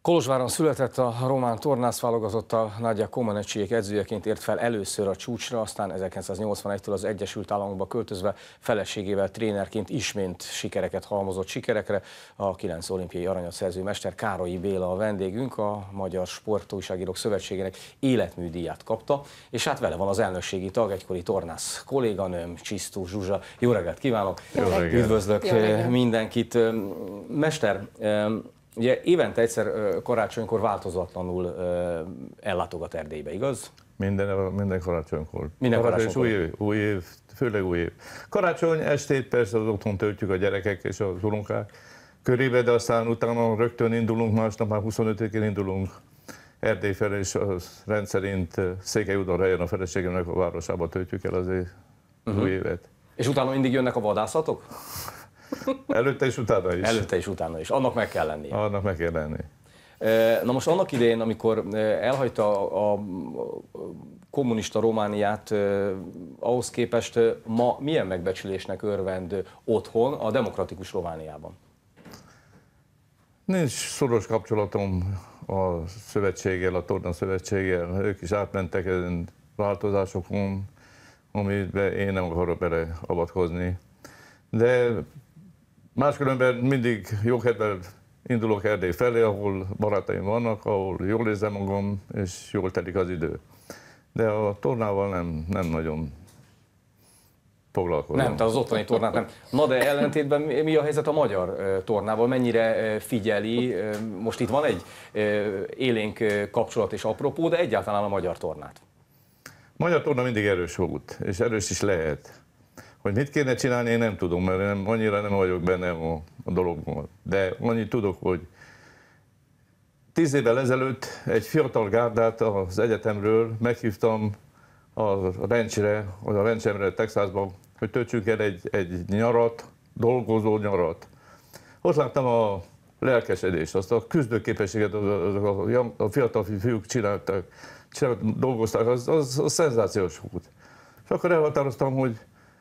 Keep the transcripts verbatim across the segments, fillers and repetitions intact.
Kolozsváron született, a román tornász válogatottal Nagyja Comaneciék edzőjeként ért fel először a csúcsra, aztán ezerkilencszáznyolcvanegytől az Egyesült Államokba költözve feleségével trénerként ismét sikereket halmozott sikerekre. A kilenc olimpiai aranyat szerző mester Károlyi Béla a vendégünk, a Magyar Sportújságírók Szövetségének életműdíját kapta, és hát vele van az elnökségi tag, egykori tornász kolléganőm, Csisztú Zsuzsa. Jó reggelt kívánok! Jó reggelt. Üdvözlök Jó reggelt. mindenkit! Mester, ugye évente egyszer karácsonykor változatlanul ellátogat Erdélybe, igaz? Minden, minden karácsonykor. Minden Karácsony karácsonykor. és új év, új év, főleg új év. Karácsony estét persze az otthon töltjük a gyerekek és az unokák körébe, de aztán utána rögtön indulunk, másnap már huszonötödikén indulunk Erdély felé, és az rendszerint Székelyudvarhelyen a feleségemnek a városába töltjük el azért az Uh-huh. új évet. És utána mindig jönnek a vadászatok? Előtte és utána is. Előtte és utána is. Annak meg kell lennie. Annak meg kell lenni. Na most annak idején, amikor elhagyta a kommunista Romániát, ahhoz képest ma milyen megbecsülésnek örvend otthon, a demokratikus Romániában? Nincs szoros kapcsolatom a szövetséggel, a torna szövetséggel. Ők is átmentek ezen változásokon, amiben én nem akarok bele avatkozni. De máskülönben mindig jókedvel indulok Erdély felé, ahol barátaim vannak, ahol jól érzem magam, és jól telik az idő. De a tornával nem, nem nagyon foglalkozom. Nem, tehát az otthoni tornát nem. Na de ellentétben mi a helyzet a magyar tornával? Mennyire figyeli? Most itt van egy élénk kapcsolat és apropó, de egyáltalán a magyar tornát. A magyar torna mindig erős volt, és erős is lehet. Hogy mit kéne csinálni, én nem tudom, mert nem, annyira nem vagyok benne a, a dologban. De annyit tudok, hogy tíz évvel ezelőtt egy fiatal gárdát az egyetemről meghívtam a Rencsre, a Rencsemre, Texasban, hogy töltsünk el egy, egy nyarat, dolgozó nyarat. Ott láttam a lelkesedést, azt a küzdőképességet, azok a, a fiatal fiúk csináltak, csináltak dolgoztak, az, az, az szenzációs volt. És akkor elhatároztam, hogy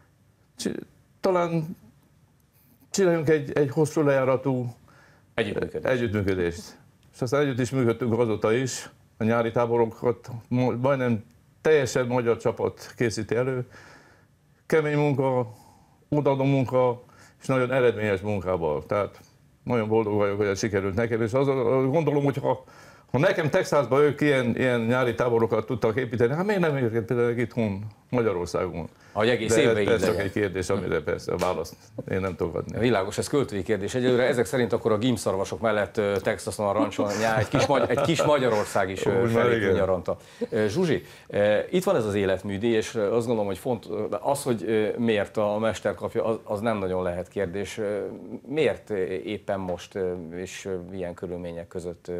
talán csináljunk egy, egy hosszú lejáratú Együttműködést. együttműködést. És aztán együtt is működtünk azóta is, a nyári táborokat majdnem teljesen magyar csapat készíti elő. Kemény munka, odaadó munka, és nagyon eredményes munkával. Tehát nagyon boldog vagyok, hogy ez sikerült nekem, és azt gondolom, hogy ha, ha nekem Texasban ők ilyen, ilyen nyári táborokat tudtak építeni, hát miért nem építenek itthon Magyarországon? Ahogy egész De évben így ez csak legyen. egy kérdés, amire persze a választ én nem tudok adni. Világos, ez költői kérdés. Egyelőre ezek szerint akkor a gímszarvasok mellett Texason, a rancson egy kis, egy kis Magyarország is felépül nyaranta. Zsuzsi, itt van ez az életműdíj, és azt gondolom, hogy font, az, hogy miért a mester kapja, az, az nem nagyon lehet kérdés. Miért éppen most és ilyen körülmények között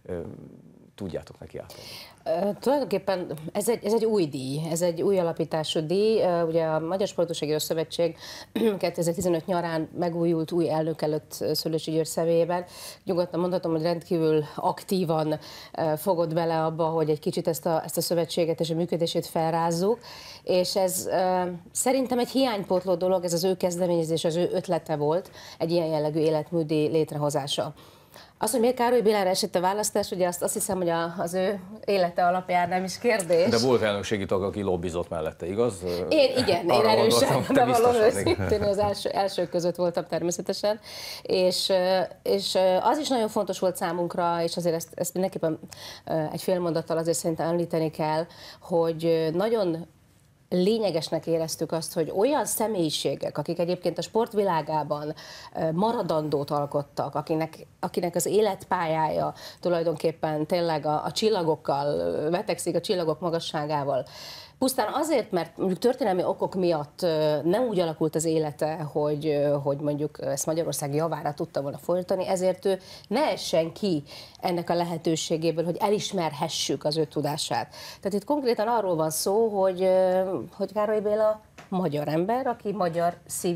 tudjátok neki átadni? Uh, tulajdonképpen ez egy, ez egy új díj, ez egy új alapítású díj. Uh, ugye a Magyar Sportújságírók Szövetség kétezer-tizenöt nyarán megújult új elnök előtt Szőlősi György személyében. Nyugodtan mondhatom, hogy rendkívül aktívan uh, fogott bele abba, hogy egy kicsit ezt a, ezt a szövetséget és a működését felrázzuk. És ez uh, szerintem egy hiánypótló dolog, ez az ő kezdeményezés, az ő ötlete volt, egy ilyen jellegű életműdíj létrehozása. Az, hogy miért Károlyi Bélára esett a választás, ugye azt, azt hiszem, hogy a, az ő élete alapján nem is kérdés. De volt elnökségi tag, aki lobbizott mellette, igaz? Én igen, én erősen, de valami őszintén az első, elsők között voltam természetesen. És, és az is nagyon fontos volt számunkra, és azért ezt, ezt mindenképpen egy fél mondattal azért szerintem említeni kell, hogy nagyon lényegesnek éreztük azt, hogy olyan személyiségek, akik egyébként a sportvilágában maradandót alkottak, akinek, akinek az életpályája tulajdonképpen tényleg a, a csillagokkal vetekszik, a csillagok magasságával, pusztán azért, mert mondjuk történelmi okok miatt nem úgy alakult az élete, hogy, hogy mondjuk ezt Magyarország javára tudta volna folytatni, ezért ő ne essen ki ennek a lehetőségéből, hogy elismerhessük az ő tudását. Tehát itt konkrétan arról van szó, hogy, hogy Károlyi Béla magyar ember, aki magyar szívű,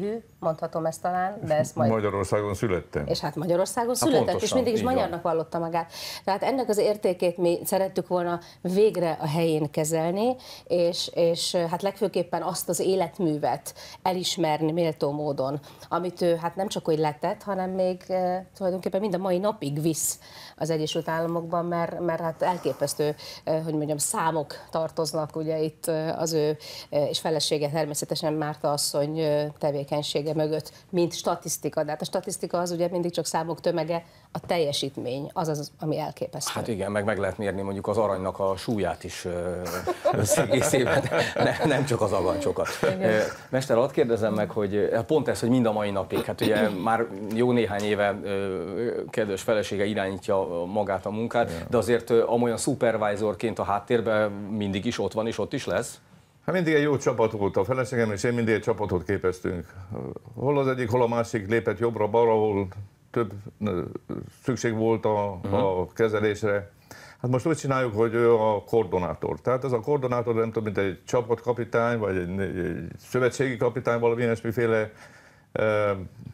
mondhatom ezt talán, de ezt majd... Magyarországon születtem. És hát Magyarországon született, pontosan, és mindig is magyarnak vallotta magát. Tehát ennek az értékét mi szerettük volna végre a helyén kezelni, és, és hát legfőképpen azt az életművet elismerni méltó módon, amit ő hát nem csak hogy letett, hanem még e, tulajdonképpen mind a mai napig visz az Egyesült Államokban, mert, mert hát elképesztő, e, hogy mondjam, számok tartoznak ugye itt az ő e, és felesége természetesen Márta asszony e, tevékenysége mögött, mint statisztika. De hát a statisztika az ugye mindig csak számok tömege, a teljesítmény az az, ami elképesztő. Hát igen, meg meg lehet mérni mondjuk az aranynak a súlyát is összegészében, ne, nem csak az agancsokat. Igen. Mester, hadd kérdezem meg, hogy pont ez, hogy mind a mai napig, hát ugye már jó néhány éve kedves felesége irányítja magát a munkát, igen. De azért amolyan supervisorként a háttérben mindig is ott van és ott is lesz? Hát mindig egy jó csapat volt a feleségem, és én mindig egy csapatot képeztünk. Hol az egyik, hol a másik lépett jobbra-balra, hol több szükség volt a, uh-huh. a kezelésre. Hát most úgy csináljuk, hogy ő a koordinátor. Tehát ez a koordinátor nem tudom, mint egy csapatkapitány, vagy egy, egy szövetségi kapitány, valami ilyesmiféle e,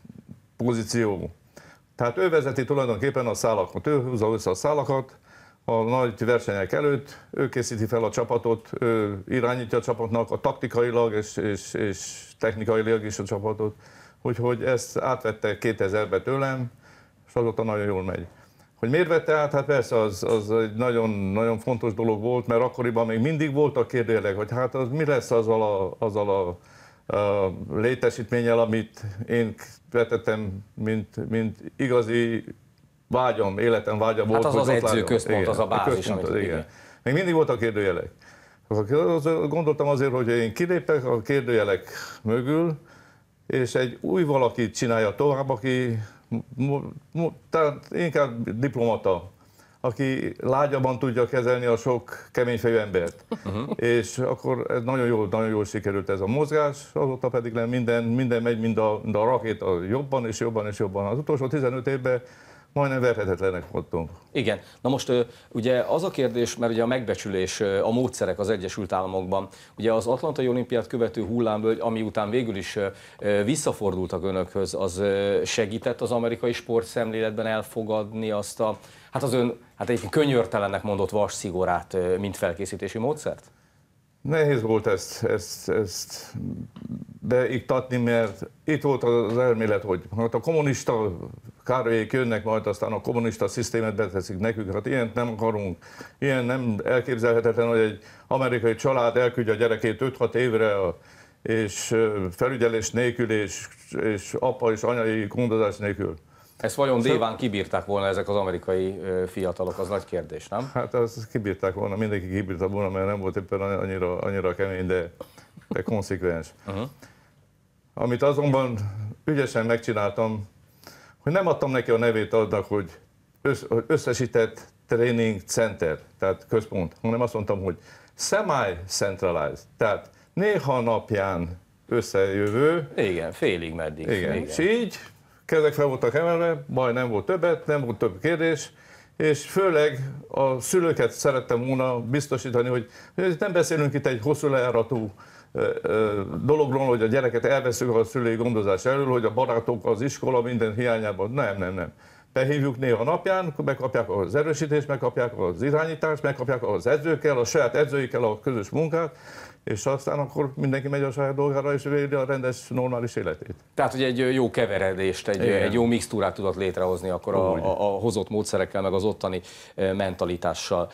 pozíció. Tehát ő vezeti tulajdonképpen a szálakat, ő húzza össze a szálakat a nagy versenyek előtt, ő készíti fel a csapatot, ő irányítja a csapatnak a taktikailag és, és, és technikailag is a csapatot. Úgyhogy ezt átvette kétezerben tőlem, és azóta nagyon jól megy. Hogy miért vette át? Hát persze az, az egy nagyon, nagyon fontos dolog volt, mert akkoriban még mindig voltak kérdőjelek, hogy hát az mi lesz azzal a, azzal a, a létesítménnyel, amit én vetettem, mint, mint igazi vágyam, életem vágya volt. Hát az az edzőközpont, az a bázis, amit igen. igen. Még mindig voltak kérdőjelek. Gondoltam azért, hogy én kilépek a kérdőjelek mögül, és egy új valakit csinálja tovább, aki tehát inkább diplomata, aki lágyabban tudja kezelni a sok keményfejű embert. Uh-huh. És akkor ez nagyon jól, nagyon jól sikerült ez a mozgás, azóta pedig minden, minden megy, mind a, mind a rakéta jobban és jobban és jobban. Az utolsó tizenöt évben majdnem verhetetlenek voltunk. Igen. Na most ugye az a kérdés, mert ugye a megbecsülés, a módszerek az Egyesült Államokban, ugye az Atlantai Olimpiát követő hullámvölgy, ami után végül is visszafordultak önökhöz, az segített az amerikai sportszemléletben elfogadni azt a, hát az ön, hát egyébként könyörtelennek mondott vasszigorát, mint felkészítési módszert? Nehéz volt ezt, ezt, ezt beiktatni, mert itt volt az elmélet, hogy hát a kommunista Károlyék jönnek, majd aztán a kommunista szisztémet beteszik nekünk, hát ilyent nem akarunk, ilyen nem elképzelhetetlen, hogy egy amerikai család elküldje a gyerekét öt-hat évre, és felügyelés nélkül, és, és apa és anyai gondozás nélkül. Ezt vajon déván kibírták volna ezek az amerikai fiatalok, az nagy kérdés, nem? Hát azt kibírták volna, mindenki kibírta volna, mert nem volt éppen annyira, annyira kemény, de, de konszekvens. Uh-huh. Amit azonban ügyesen megcsináltam, hogy nem adtam neki a nevét adnak, hogy összesített training center, tehát központ, hanem azt mondtam, hogy semi-centralized, tehát néha napján összejövő. Igen, félig meddig. Igen, igen. És így kezek fel voltak emelve, baj nem volt többet, nem volt több kérdés, és főleg a szülőket szerettem volna biztosítani, hogy nem beszélünk itt egy hosszú lejáratú dologról, hogy a gyereket elveszünk a szülői gondozás elől, hogy a barátok, az iskola minden hiányában. Nem, nem, nem. Behívjuk néha napján, megkapják az erősítést, megkapják az irányítást, megkapják az edzőkkel, a saját edzőikkel a közös munkát, és aztán akkor mindenki megy a saját dolgára, és védi a rendes, normális életét. Tehát, hogy egy jó keveredést, egy, egy jó mixtúrát tudott létrehozni akkor a, a, a hozott módszerekkel, meg az ottani mentalitással.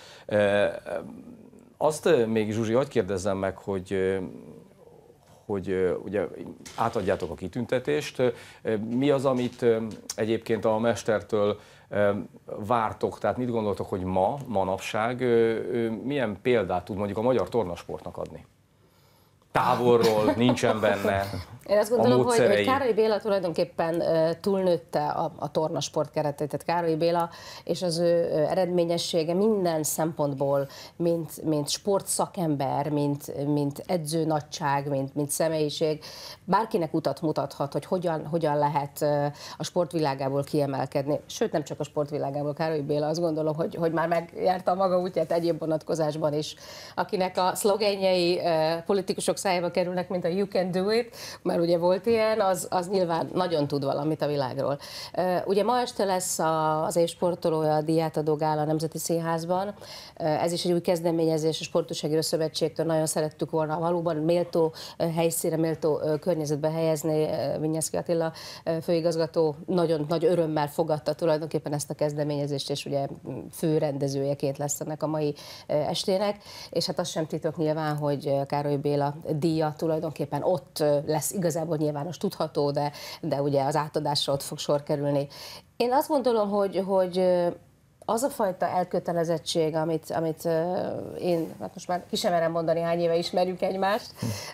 Azt még, Zsuzsi, hadd kérdezzem meg, hogy, hogy ugye átadjátok a kitüntetést. Mi az, amit egyébként a mestertől vártok, tehát mit gondoltok, hogy ma, manapság milyen példát tud mondjuk a magyar tornasportnak adni? Távolról, nincsen benne. Én azt gondolom, hogy, hogy Károly Béla tulajdonképpen uh, túlnőtte a, a tornasport keretét. Tehát Károly Béla és az ő uh, eredményessége minden szempontból, mint, mint sportszakember, mint, mint edző nagyság, mint, mint személyiség, bárkinek utat mutathat, hogy hogyan, hogyan lehet uh, a sportvilágából kiemelkedni. Sőt, nem csak a sportvilágából. Károly Béla azt gondolom, hogy, hogy már megjárta a maga útját egyéb vonatkozásban is, akinek a szlogenjei uh, politikusok szájába kerülnek, mint a You Can Do It, mert ugye volt ilyen, az, az nyilván nagyon tud valamit a világról. Ugye ma este lesz az évsportolója a díjátadó gála a Nemzeti Színházban. Ez is egy új kezdeményezés a Sportújságíró Szövetségtől, nagyon szerettük volna valóban méltó helyszínre, méltó környezetbe helyezni. Vinyeszki Attila főigazgató nagyon nagy örömmel fogadta tulajdonképpen ezt a kezdeményezést, és ugye főrendezőjeként lesz ennek a mai estének. És hát az sem titok nyilván, hogy Károly Béla díja tulajdonképpen ott lesz igazából nyilvános tudható, de, de ugye az átadásra ott fog sor kerülni. Én azt gondolom, hogy, hogy az a fajta elkötelezettség, amit, amit én, hát most már ki sem merem mondani, hány éve ismerjük egymást,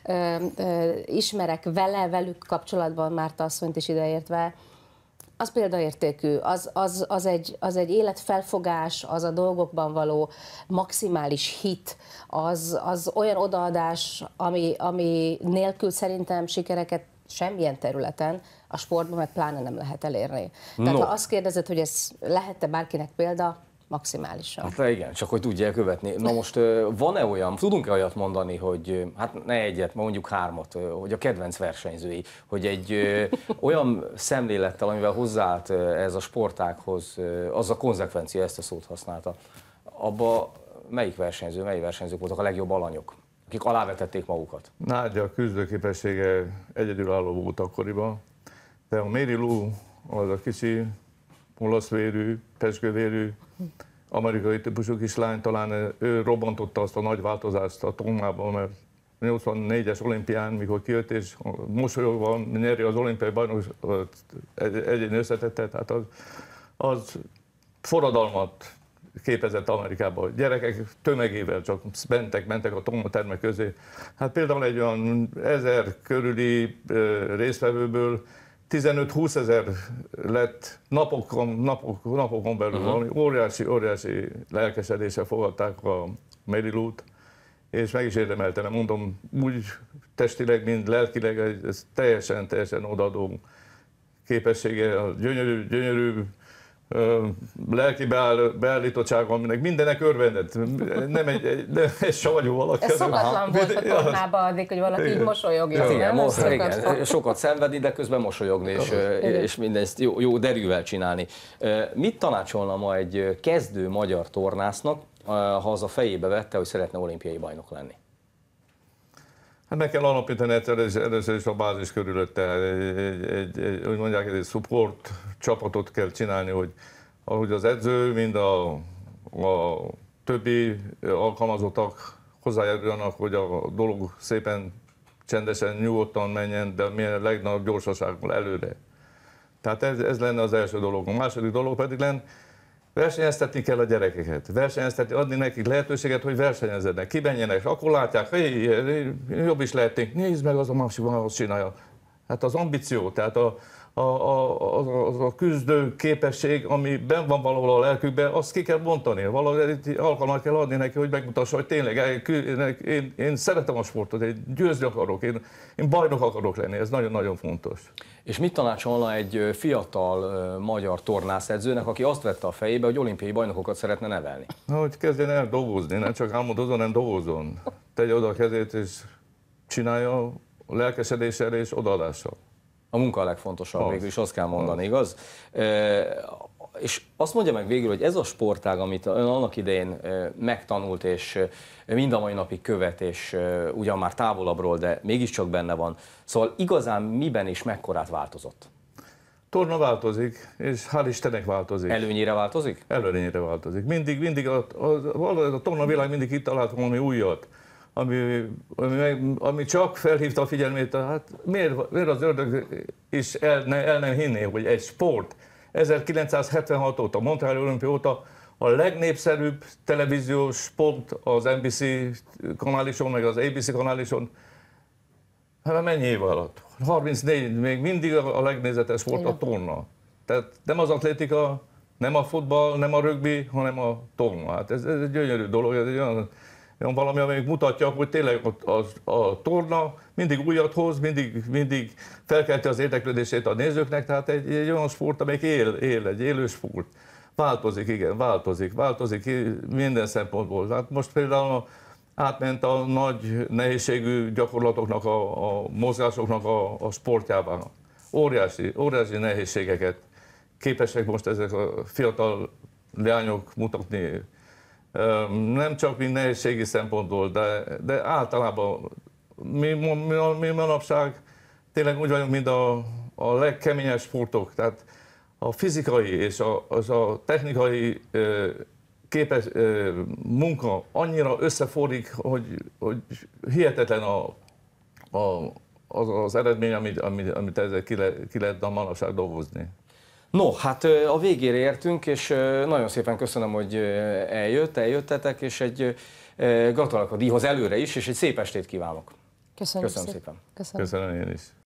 ismerek vele, velük kapcsolatban Márta asszonyt is ideértve, az példaértékű, az, az, az, egy, az egy életfelfogás, az a dolgokban való maximális hit, az, az olyan odaadás, ami, ami nélkül szerintem sikereket semmilyen területen, a sportban meg pláne nem lehet elérni. Tehát no. ha azt kérdezed, hogy ez lehet-e bárkinek példa, maximálisan. Hát igen, csak hogy tudják követni. Na most van-e olyan, tudunk-e olyat mondani, hogy hát ne egyet, mondjuk hármat, hogy a kedvenc versenyzői, hogy egy olyan szemlélettel, amivel hozzáállt ez a sportághoz, az a konzekvencia, ezt a szót használta, abba melyik versenyző, melyik versenyzők voltak a legjobb alanyok, akik alávetették magukat? Nádia küzdőképessége egyedülálló volt akkoriban, de a Mary Lou az a kicsi, olaszvérű, pezsgővérű, amerikai típusú kislány, talán ő robbantotta azt a nagy változást a Tomában, mert nyolcvannégyes olimpián, mikor kijött és mosolyogva nyeri az olimpiai bajnokságot egyéni összetettet, tehát az, az forradalmat képezett Amerikában. Gyerekek tömegével csak mentek, mentek a tomatermek közé. Hát például egy olyan ezer körüli résztvevőből tizenöt-húsz ezer lett napokon, napok, napokon belül, uh-huh. valami óriási, óriási lelkesedéssel fogadták a Mary Lou-t, és meg is érdemelte, nem mondom, úgy testileg, mint lelkileg, ez teljesen, teljesen odaadó képessége, a gyönyörű, gyönyörű lelki beáll, beállítottsága, aminek mindenek örvendett. Nem egy, egy, nem egy savanyú valaki. Ez szokatlan volt a tornában addig, hogy valaki így mosolyogja. Igen, most, igen, sokat szenvedni, de közben mosolyogni, és, és mindezt jó, jó derűvel csinálni. Mit tanácsolna ma egy kezdő magyar tornásznak, ha az a fejébe vette, hogy szeretne olimpiai bajnok lenni? Hát meg kell alapítani először is a bázis körülötte, egy, egy, egy, egy, úgy mondják, egy support csapatot kell csinálni, hogy ahogy az edző, mind a, a többi alkalmazottak hozzájáruljanak, hogy a dolog szépen csendesen, nyugodtan menjen, de milyen legnagyobb gyorsasággal előre. Tehát ez, ez lenne az első dolog. A második dolog pedig lenne, versenyeztetni kell a gyerekeket, versenyeztetni, adni nekik lehetőséget, hogy versenyezzenek, kimenjenek, és akkor látják, hogy jobb is lehetnénk, nézd meg, az a másik van, azt csinálja. Hát az ambíció, tehát a, a, a, az a küzdő képesség, ami benn van valahol a lelkükben, azt ki kell bontani, valahogy alkalmat kell adni neki, hogy megmutassa, hogy tényleg én, én szeretem a sportot, én győzni akarok, én, én bajnok akarok lenni, ez nagyon-nagyon fontos. És mit tanácsolna egy fiatal magyar tornászedzőnek, aki azt vette a fejébe, hogy olimpiai bajnokokat szeretne nevelni? Na, hogy kezdjen el dolgozni, nem csak álmodozzon, hanem dolgozzon. Tegye oda a kezét és csinálja lelkesedéssel és odaadással. A munka a legfontosabb, végül is azt kell mondani, igaz? E, és azt mondja meg végül, hogy ez a sportág, amit ön annak idején megtanult, és mind a mai napig követ, és ugyan már távolabbról, de mégiscsak benne van. Szóval igazán miben és mekkorát változott? Torna változik, és hál' Istennek változik. Előnyére változik? Előnyére változik. Mindig, mindig a, a, a, a torna világ mindig itt talált valami újat. Ami, ami, ami csak felhívta a figyelmét, hát miért, miért az ördög is el, ne, el nem hinné, hogy egy sport ezerkilencszázhetvenhat óta, Montreali olimpia óta a legnépszerűbb televíziós sport az en bé cé kanálison, meg az á bé cé kanálison, hát mennyi év alatt? harmincnégy, még mindig a legnézetes sport a torna. Tehát nem az atlétika, nem a futball, nem a rögbi, hanem a torna. Hát ez, ez egy gyönyörű dolog, ez egy olyan, olyan valami, amelyik mutatja, hogy tényleg a, a, a torna mindig újat hoz, mindig, mindig felkelti az érdeklődését a nézőknek, tehát egy, egy olyan sport, amelyik él, él, egy élő sport. Változik, igen, változik, változik minden szempontból. Hát most például átment a nagy nehézségű gyakorlatoknak, a, a mozgásoknak a, a sportjában. Óriási, óriási nehézségeket képesek most ezek a fiatal leányok mutatni. Nem csak mint nehézségi szempontból, de, de általában mi, mi, mi manapság tényleg úgy vagyunk, mint a, a legkeményebb sportok. Tehát a fizikai és a, az a technikai képes munka annyira összeforrik, hogy, hogy hihetetlen a, a, az, az eredmény, amit, amit, amit ezzel ki, le, ki lehet a manapság dolgozni. No, hát a végére értünk, és nagyon szépen köszönöm, hogy eljött, eljöttetek, és egy gratulálok a díjhoz előre is, és egy szép estét kívánok. Köszönjük Köszönöm szépen. szépen. Köszönöm. Köszönöm én is.